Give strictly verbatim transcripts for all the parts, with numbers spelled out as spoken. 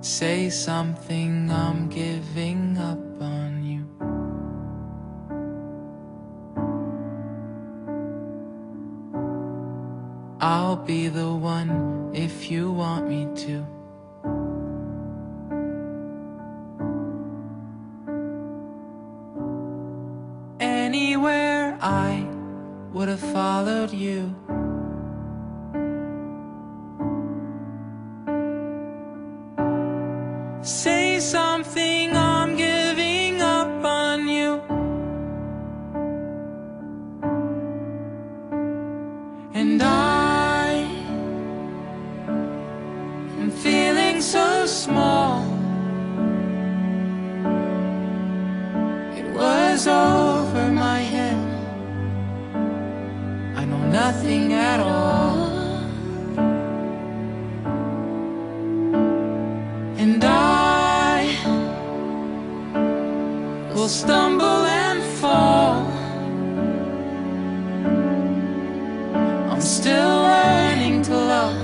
Say something, I'm giving up on you. I'll be the one if you want me to. Anywhere I would have followed you. Say something, I'm giving up on you. And I am feeling so small. It was over my head. I know nothing at all. And I will stumble and fall. I'm still learning to love,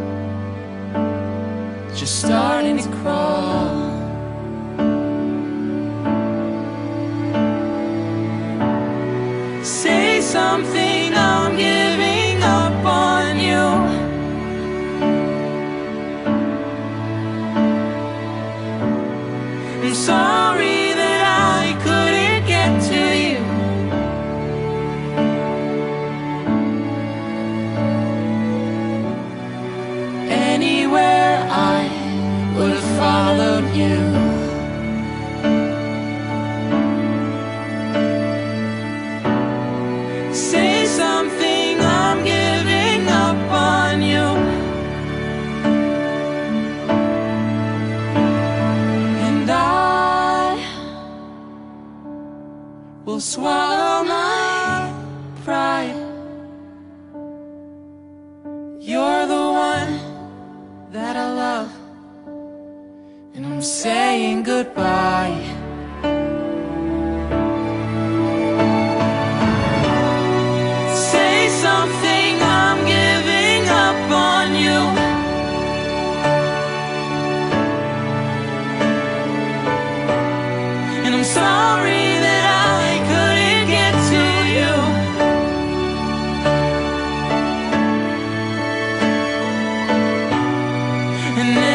just starting to crawl. Say something, I'm giving up on you. I'm sorry that I couldn't get to you. Anywhere I would have followed you. Say something, I'm giving up on you. And I will swallow my pride. You're the one that I love, and I'm saying goodbye. Say something, I'm giving up on you. And I'm sorry that I couldn't get to you. And